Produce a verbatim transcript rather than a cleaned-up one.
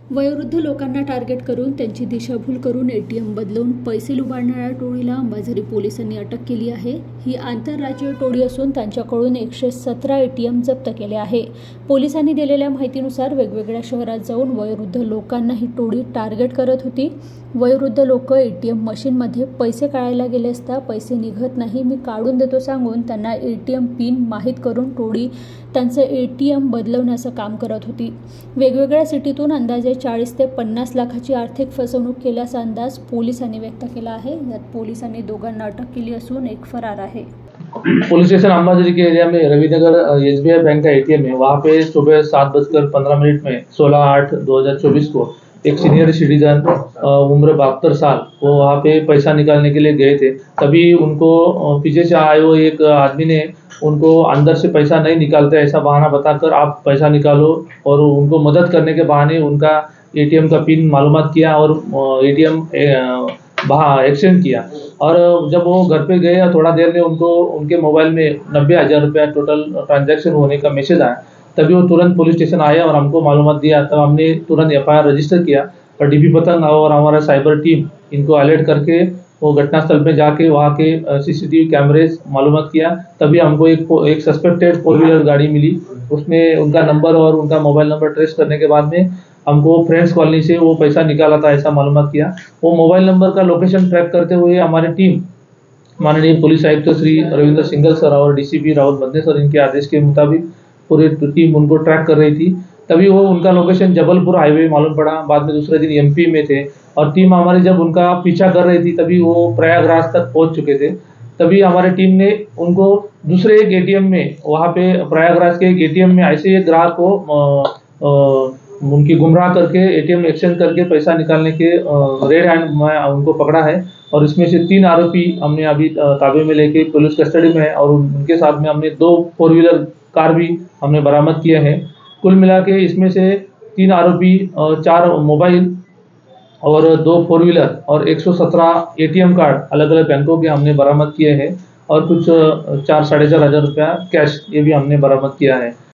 वयोवृद्ध लोकांना टार्गेट करून त्यांची दिशाभूल करून एटीएम बदलून पैसे लुबाडणाऱ्या टोळीला अंबाझरी पोलिसांनी अटक केली आहे। ही आंतरराज्यीय टोळी असून त्यांच्याकडून एकशे सतरा एटीएम जप्त केले आहे। पोलिसांनी दिलेल्या माहितीनुसार वेगवेगळ्या शहरात जाऊन वयोवृद्ध लोकांना ही टोळी टार्गेट करत होती। वयोवृद्ध लोक एटीएम मशीनमध्ये पैसे काढायला गेले असता पैसे निघत नाही, मी काढून देतो सांगून त्यांना एटीएम पिन माहीत करून टोळी त्यांचे एटीएम बदलवण्याचं काम करत होती। वेगवेगळ्या सिटीतून अंदाजे चाळीस ते पन्नास लाखाची आर्थिक फसवणूक केल्याचा अंदाज पोलिसांनी व्यक्त केला आहे। यात पोलिसांनी दोघांना अटक केली असून एक फरार आहे। पुलिस स्टेशन अंबाझरी के एरिया में रविनगर एसबीआई बैंक का एटीएम है। वहाँ पे सुबह सात बजकर पंद्रह मिनट में सोलह आठ दो हजार चौबीस को एक सीनियर सिटीजन उम्र बहत्तर साल वो वहाँ पे पैसा निकालने के लिए गए थे। तभी उनको पीछे से आए हुए एक आदमी ने उनको अंदर से पैसा नहीं निकालते ऐसा बहाना बताकर आप पैसा निकालो, और उनको मदद करने के बहाने उनका एटीएम का पिन मालूमात किया और एटीएम एक्सचेंज किया। और जब वो घर पे गए थोड़ा देर में उनको उनके मोबाइल में नब्बे हज़ार रुपया टोटल ट्रांजैक्शन होने का मैसेज आया। तभी वो तुरंत पुलिस स्टेशन आए और हमको मालूमात दिया, तब हमने तुरंत एफ आई आर रजिस्टर किया और डीपी पतंग और हमारा साइबर टीम इनको अलर्ट करके वो घटनास्थल पे जाके वहाँ के सीसीटीवी कैमरेज मालूमात किया। तभी हमको एक एक सस्पेक्टेड फोर व्हीलर गाड़ी मिली, उसमें उनका नंबर और उनका मोबाइल नंबर ट्रेस करने के बाद में हमको फ्रेंड्स कॉलोनी से वो पैसा निकाला था ऐसा मालूमात किया। वो मोबाइल नंबर का लोकेशन ट्रैक करते हुए हमारी टीम माननीय पुलिस आयुक्त श्री रविंद्र सिंघल सर और डीसीपी राहुल बंदे सर इनके आदेश के मुताबिक पूरी टीम उनको ट्रैक कर रही थी। तभी वो उनका लोकेशन जबलपुर हाईवे मालूम पड़ा। बाद में दूसरे दिन एमपी में थे और टीम हमारी जब उनका पीछा कर रही थी तभी वो प्रयागराज तक पहुंच चुके थे। तभी हमारी टीम ने उनको दूसरे एक एटीएम में वहाँ पे प्रयागराज के एक एटीएम में ऐसे एक ग्राहक को आ, आ, उनकी गुमराह करके एटीएम एक्सचेंज करके पैसा निकालने के रेड हैंड में उनको पकड़ा है। और इसमें से तीन आरोपी हमने अभी ताबे में लेके पुलिस कस्टडी में है और उनके साथ में हमने दो फोर व्हीलर कार भी हमने बरामद किए हैं। कुल मिला के इसमें से तीन आरोपी, चार मोबाइल और दो फोर व्हीलर और एक सौ सत्रह एटीएम कार्ड अलग अलग बैंकों के हमने बरामद किए हैं और कुछ चार साढ़े चार हज़ार रुपया कैश ये भी हमने बरामद किया है।